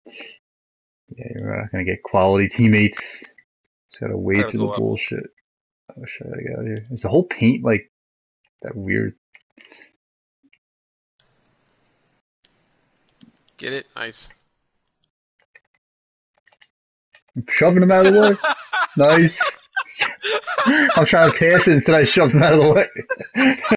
Yeah, you're not gonna get quality teammates. Just gotta I wade gotta through the go up. bullshit. Oh shit, I got here. Is the whole paint like that weird? Get it? Nice. I'm shoving him out of the way. Nice. I'm trying to pass it instead I shoved him out of the way.